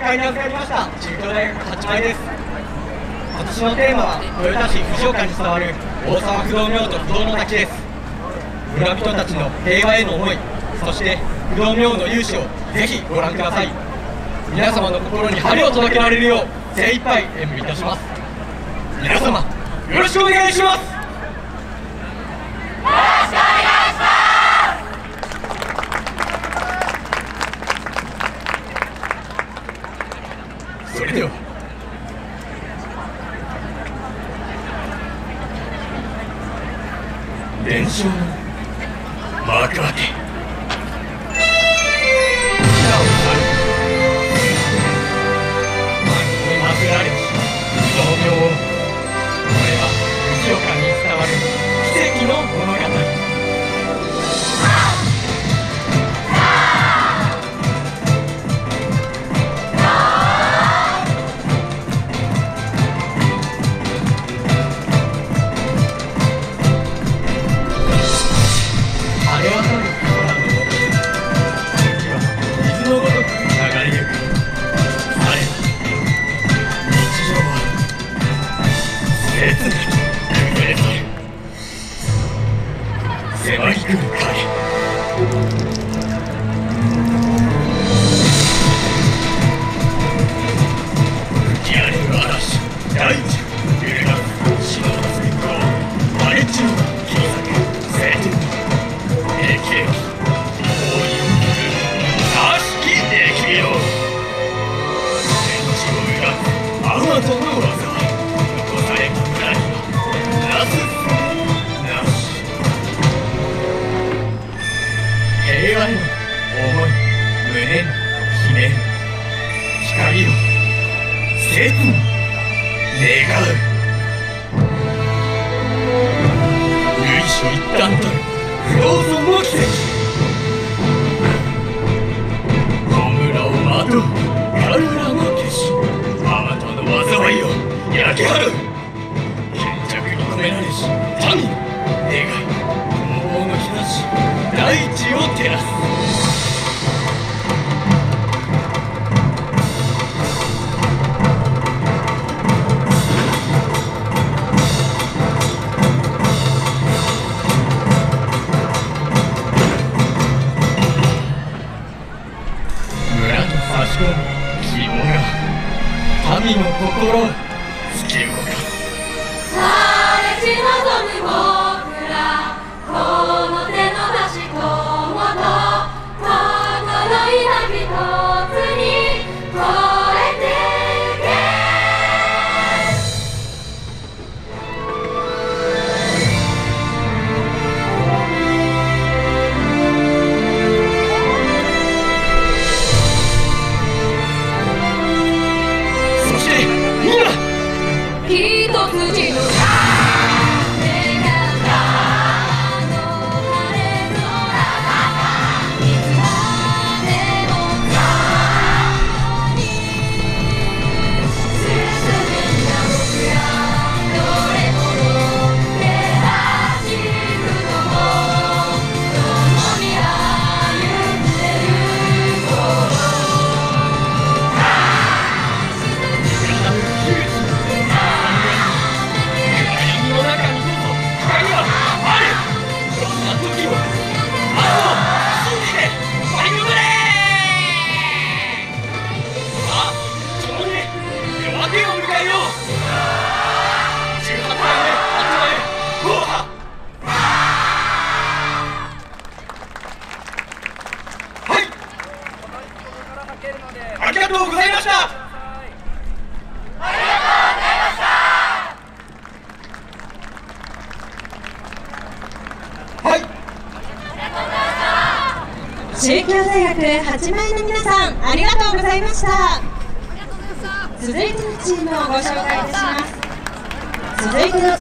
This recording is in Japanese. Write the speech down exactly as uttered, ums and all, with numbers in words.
会に預かりました中京大学八枚です。今年のテーマは豊田市藤岡に伝わる大沢不動明と不動の滝です。村人たちの平和への思い、そして不動明の勇姿をぜひご覧ください。皆様の心に春を届けられるよう精一杯演舞いたします。皆様よろしくお願いします。それでは伝承の幕開け。迫り来る影、吹き荒れる嵐、大地揺るがす死の発電光、荒れ地の切り裂く晴天の平気で大いを切る悪しき疫病、天地を揺らすアマトの技、残された村にはなす平和への思い、胸に秘める光を切に願う。由緒一旦たる不動尊の奇跡、弔をまとう彼らの決心、あまたの災いを焼き払う。貧弱に込められし民の願い、興謀の日差し、大地を照らす。村と差し込む希望が民の心を突き動かす。 垂れし望む僕ら、この手の出し友と心今一つに超えてゆけ。 そして今一筋のありがとうございました。 ありがとうございました。 はい。 中京大学八枚の皆さん、ありがとうございました。続いてのチームをご紹介いたします。続いての